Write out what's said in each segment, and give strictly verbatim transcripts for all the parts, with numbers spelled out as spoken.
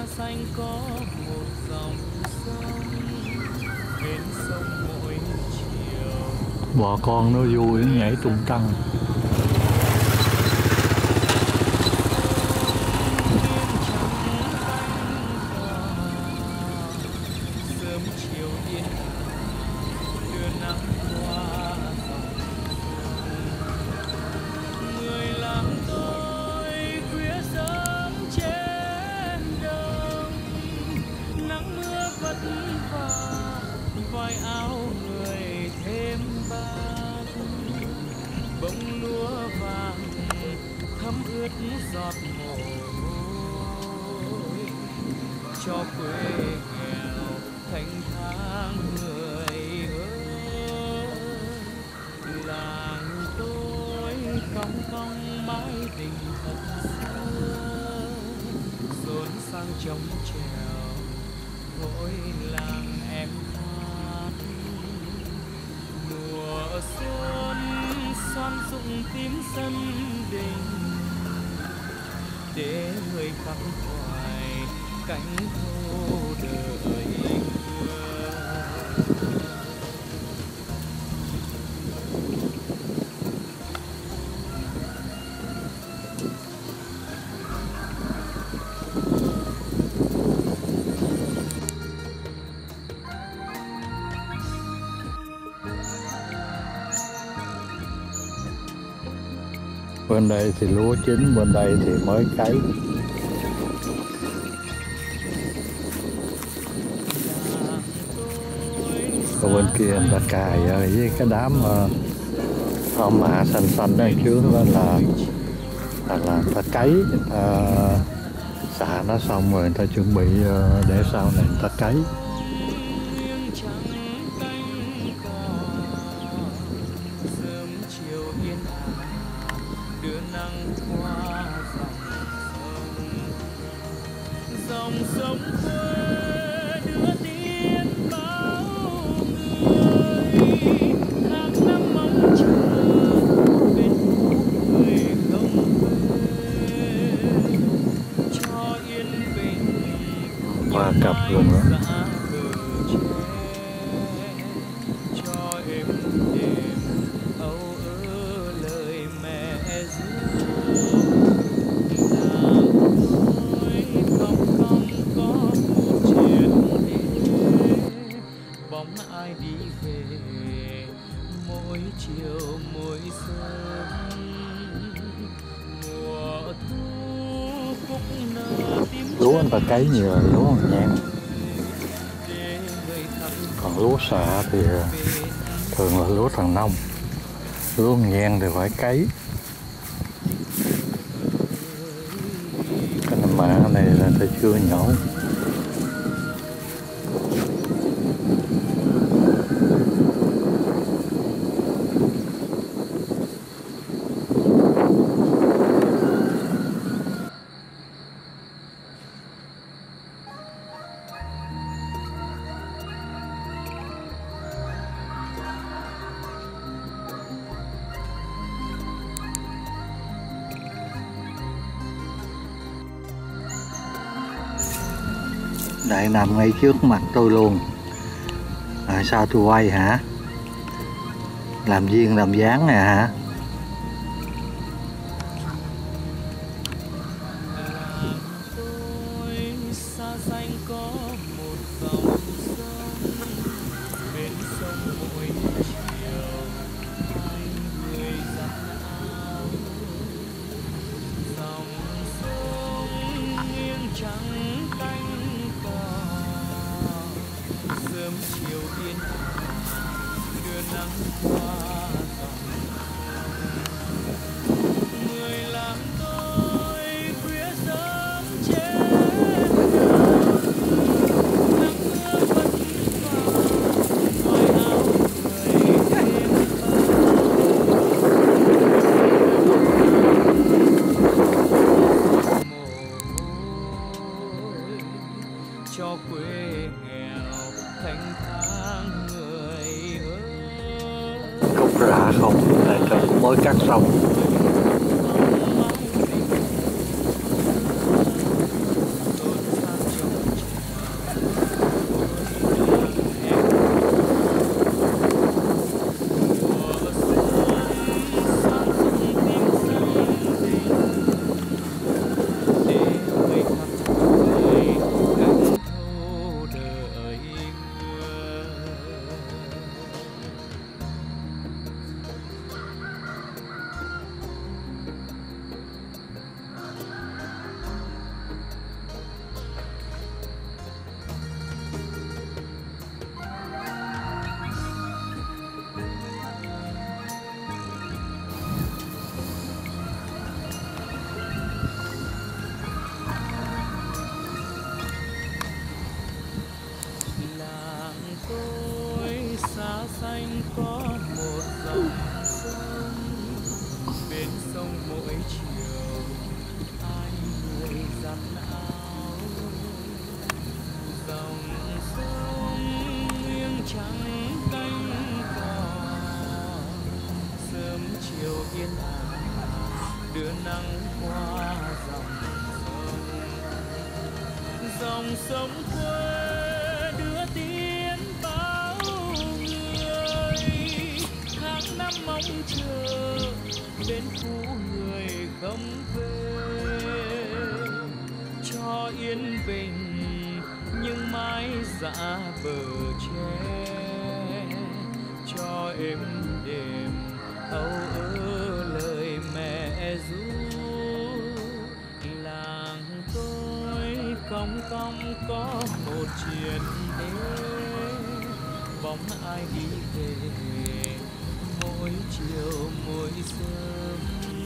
xanh có một dòng sông bên sông mỗi chiều. Bò con nó vui nó nhảy tung tăng. Sớm chiều yên đưa nắng qua dòng sông. Người làm tôi khuya sớm trên đồng, nắng mưa vất vả vai áo người thêm bạc. Bông lúa vàng thấm ướt giọt mồ hôi cho quê nghèo thanh thang người ơi. Làng tôi cong cong mái tình thật xưa, xốn sang trống trèo mỗi làng em hát. Mùa xuân xoan rụng tím sân đình để người khắc khoải cánh thô đời mưa. Bên đây thì lúa chín, bên đây thì mới cấy. Ở bên kia người ta cài với cái đám hoa mạ xanh xanh ở trước đó là là, là người ta cấy, người ta xạ nó xong rồi người ta chuẩn bị để sau này người ta cấy. Đưa nắng qua dòng sông, dòng sông quê đưa tiếng báo người. Tháng năm mong chờ bên người không về cho yên bình. Hoa cặp luôn đó. Cho em đêm âu ơ lời mẹ ru. Làng tôi cong cong có một chiếc đê, bóng ai đi về mỗi chiều mỗi sớm. Mùa thu cúc nở tím Lúa người ta cấy nhiều là lúa nhang, còn lúa xạ thì thường là lúa thằng nông. Lúa nhang thì phải cấy. Cái mạ này là ta chưa nhổ. Đại nằm ngay trước mặt tôi luôn. À, sao tôi quay hả? Làm duyên làm dáng nè hả? sớm chiều yên đưa nắng qua dòng người làm tôi khuya sớm trên nắng mưa vẫn vào ngoài áo người thêm cho quê nghèo thanh thang người ơi. Cốc rạ không, này trời cũng mới cắt xong. xanh có một dòng sông, bên sông mỗi chiều hai người giặt áo. Dòng sông nghiêng trắng cánh cò, sớm chiều yên ả đưa nắng qua dòng sông. Dòng sông quê đưa tiếng bao người, tháng năm mong chờ bên phố người không về. Cho yên bình nhưng mãi dã bờ tre, cho êm đềm âu ơ lời mẹ ru. Làng tôi cong cong có một chuyện ế, bóng ai đi về mỗi chiều mỗi sớm.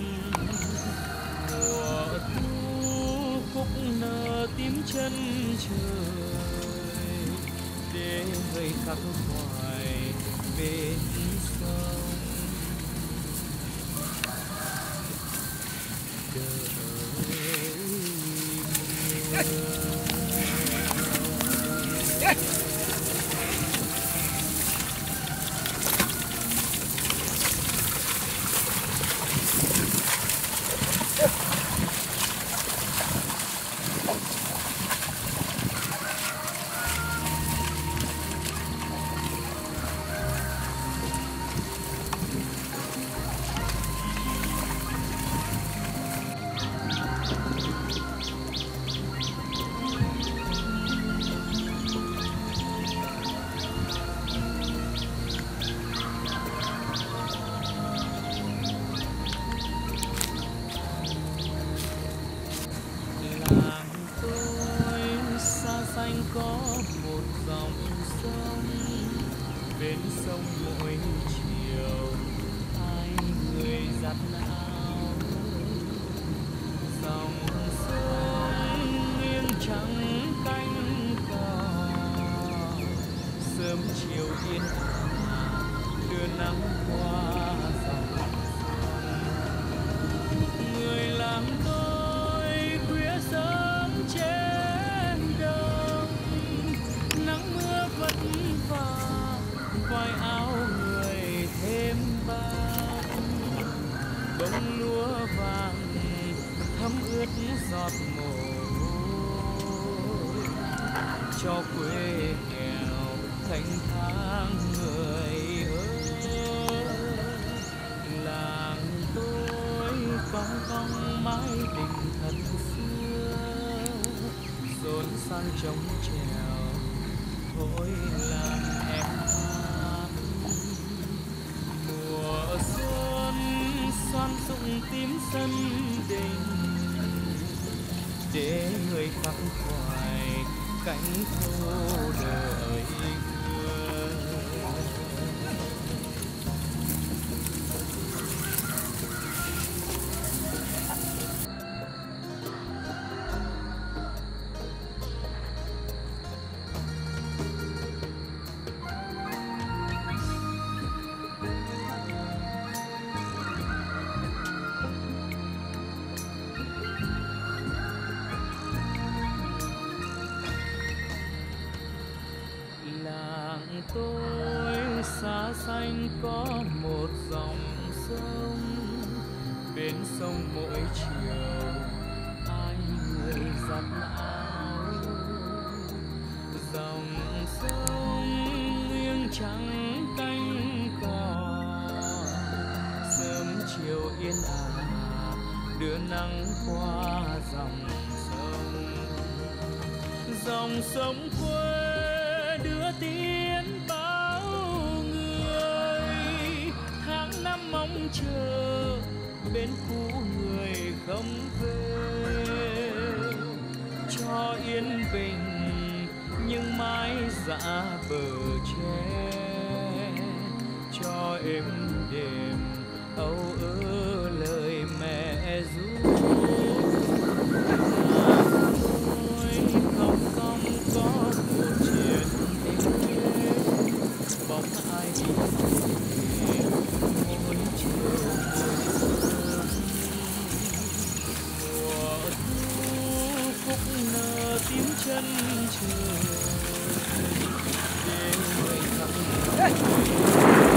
Mùa thu cúc nở tím chân trời, để người khắc khoải bên sông. Xanh có một dòng sông, bên sông mỗi chiều hai người giặt áo. Dòng sông nghiêng trắng cánh cò, sớm chiều yên ả đưa nắng qua dòng sông. Người làm tôi khuya sớm trên vất vả, vài áo người thêm bao. Bông lúa vàng thấm ướt giọt mồ hôi, cho quê nghèo thanh thang người ơi. Làng tôi cong cong mái đình thật xưa, rộn sang trống trèo thôi làm em hát. Mùa xuân xoan rụng tím sân đình, để người khắc khoải cánh thô đời người. Tôi xa xanh có một dòng sông, bên sông mỗi chiều hai người giặt áo. Dòng sông nghiêng trắng cánh cò, sớm chiều yên ả đưa nắng qua dòng sông. Dòng sông quê đưa tiếng bao người, tháng năm mong chờ bên khu người không về. Cho yên bình nhưng mãi dã bờ tre, cho êm đềm âu ơ lời mẹ ru. Tôi không không có một chuyện êm, bóng ai đi xiêm chân trời để người khắp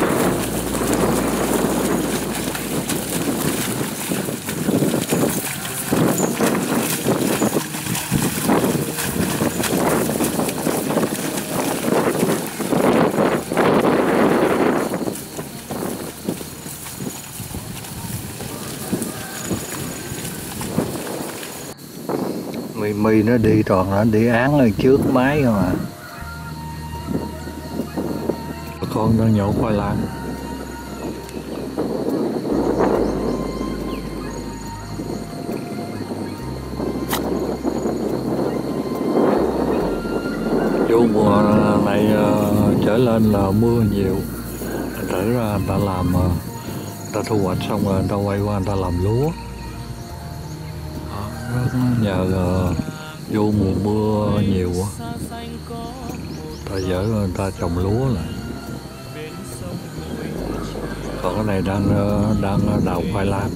mì mì nó đi toàn nó đi án lên trước máy không à. Con đang nhổ khoai lang. Vụ mùa này uh, trở lên là mưa nhiều, trở ra người ta làm uh, người ta thu hoạch xong rồi người ta quay qua người ta làm lúa. Nhờ uh, vô mùa mưa nhiều quá, ta dở người ta trồng lúa lại. Còn cái này đang uh, đang đào khoai lang.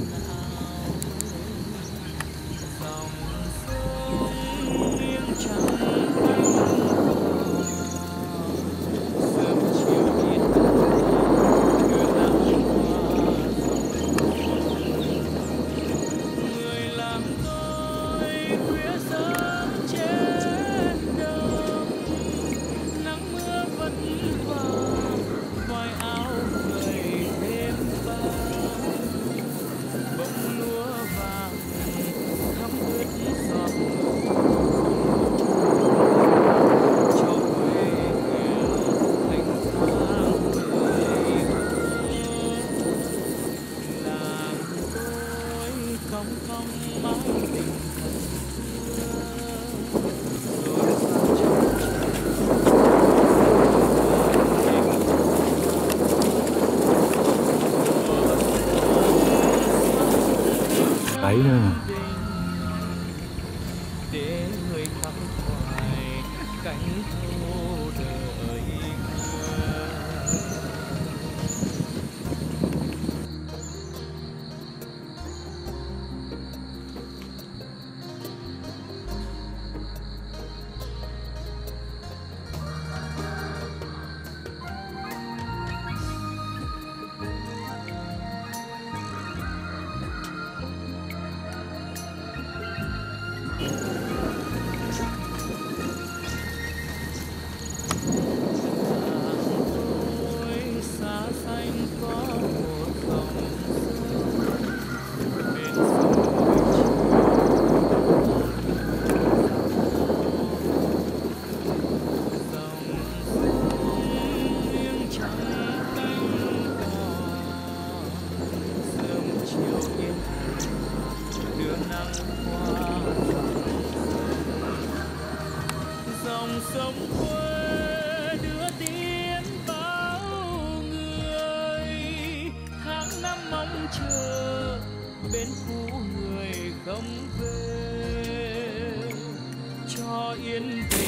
Đấy nữa. Để người khắc khoải cánh thâu đời dòng sông quê đưa tiếng bao người tháng năm mong chờ bên cũ người không về cho yên bình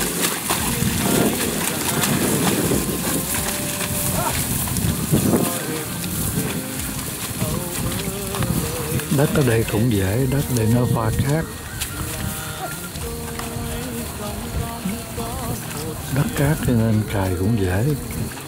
Đất ở đây cũng dễ, đất ở đây nó pha cát. Đất cát cho nên cày cũng dễ.